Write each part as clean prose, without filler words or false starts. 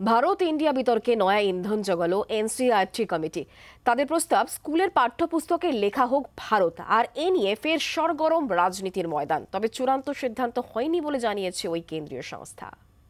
Bharat India বিতর্কে নয়া ইন্ধন জোগালো এনসিইআরটি কমিটি। তাদের প্রস্তাব, স্কুলের পাঠ্যপুস্তকে লেখা হোক ভারত। আর এ নিয়ে ফের সরগরম রাজনীতির ময়দান। তবে চূড়ান্ত সিদ্ধান্ত হয়নি বলে জানিয়েছে ওই কেন্দ্রীয় সংস্থা।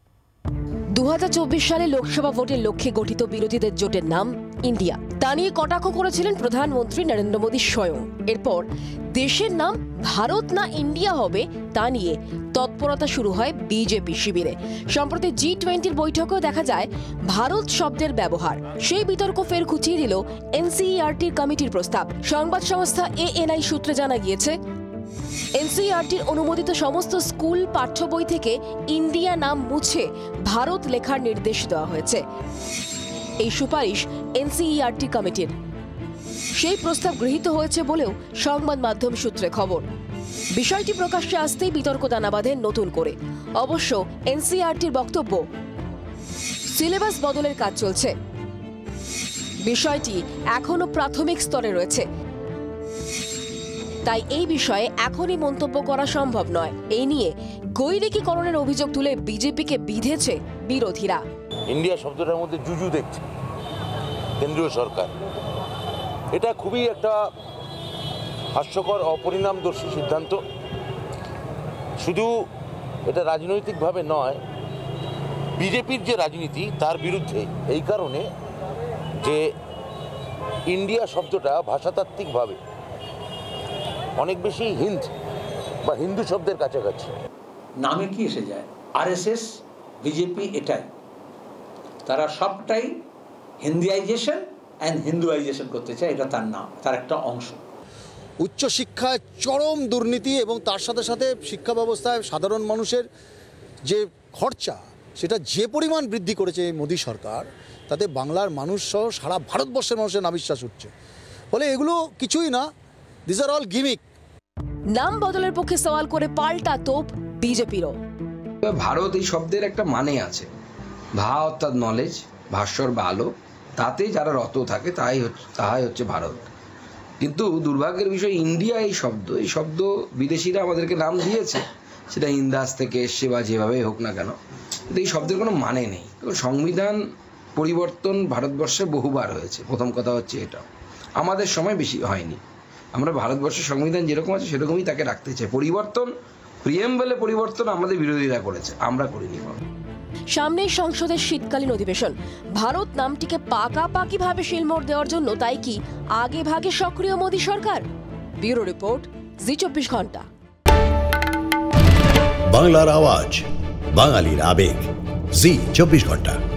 2024 সালে লোকসভা ভোটের লক্ষ্যে গঠিত বিরোধীদের জোটের নাম ইন্ডিয়া। তা নিয়ে কটাক্ষ করেছিলেন প্রধানমন্ত্রী নরেন্দ্র মোদী স্বয়ং। এরপর দেশের নাম ভারত না ইন্ডিয়া হবে তা নিয়ে তৎপরতা শুরু হয় বিজেপি শিবিরে। সম্প্রতি G20 বৈঠকেও দেখা যায় ভারত শব্দের ব্যবহার। সেই বিতর্ক ফের খুঁচিয়ে দিল এনসিইআরটি কমিটির প্রস্তাব। সংবাদ সংস্থা ANI সূত্রে জানা গিয়েছে, এনসিইআরটির অনুমোদিত সমস্ত স্কুল পাঠ্য বই থেকে ইন্ডিয়া নাম মুছে ভারত লেখার নির্দেশ দেওয়া হয়েছে। এই সুপারিশ এনসিইআরটি কমিটির। সেই প্রস্তাব গৃহীত হয়েছে বলেও সংবাদ মাধ্যম সূত্রে খবর। বিষয়টি প্রকাশ্যে আসতেই বিতর্ক দানা বাঁধে নতুন করে। অবশ্য এনসিইআরটির বক্তব্য, সিলেবাস বদলের কাজ চলছে, বিষয়টি এখনো প্রাথমিক স্তরে রয়েছে, তাই এই বিষয়ে এখনই মন্তব্য করা সম্ভব নয়। এই নিয়ে গৈরিকীকরণের অভিযোগ তুলে বিজেপিকে বিঁধেছে বিরোধীরা। ইন্ডিয়া শব্দটার মধ্যে জুজু দেখছে কেন্দ্রীয় সরকার। এটা খুবই একটা হাস্যকর, অপরিণামদর্শী সিদ্ধান্ত। শুধু এটা রাজনৈতিকভাবে নয়, বিজেপির যে রাজনীতি তার বিরুদ্ধে। এই কারণে যে ইন্ডিয়া শব্দটা ভাষাতাত্ত্বিকভাবে অনেক বেশি হিন্দ বা হিন্দু শব্দের কাছাকাছি। নামে কি এসে যায়? RSS, বিজেপি, এটাই তারা সবটাই হিন্দিয়াইজেশন অ্যান্ড হিন্দুয়াইজেশন করতে চায়। এটা তার নাম, তার একটা অংশ। উচ্চশিক্ষায় চরম দুর্নীতি এবং তার সাথে সাথে শিক্ষা ব্যবস্থায় সাধারণ মানুষের যে খরচা, সেটা যে পরিমাণ বৃদ্ধি করেছে মোদী সরকার, তাতে বাংলার মানুষ সহ সারা ভারতবর্ষের মানুষের নাবিশ্বাস উঠছে। ফলে এগুলো কিছুই না, দিস আর অল গিমিক। নাম বদলের পক্ষে সওয়াল করে পাল্টা তোপ বিজেপিরও। ভারত এই শব্দের একটা মানে আছে, ভা অর্থাৎ নলেজ, ভাস্বর বা আলো, তাতে যারা রত থাকে তাহাই হচ্ছে ভারত। কিন্তু দুর্ভাগ্যের বিষয়, ইন্ডিয়া এই শব্দ বিদেশিরা আমাদেরকে নাম দিয়েছে, সেটা ইন্দাস থেকে এসছে বা যেভাবে হোক না কেন, কিন্তু এই শব্দের কোনো মানে নেই। সংবিধান পরিবর্তন ভারতবর্ষে বহুবার হয়েছে, প্রথম কথা হচ্ছে এটা। আমাদের সময় বেশি হয়নি। আমরা ভারতবর্ষের সংবিধান যেরকম আছে সেরকমই তাকে রাখতে চাই। পরিবর্তন, প্রিয়েম্বলে পরিবর্তন আমাদের বিরোধীরা করেছে, আমরা করিনি। সামনে সংসদের শীতকালীন অধিবেশন। ভারত নামটিকে পাকাপাকিভাবে শিলমোড় দেওয়ার জন্য তাই কি আগে ভাগে সক্রিয় মোদী সরকার? ব্যুরো রিপোর্ট, জি24 ঘন্টা। বাংলার আওয়াজ, বাঙালির আবেগ, জি24 ঘন্টা।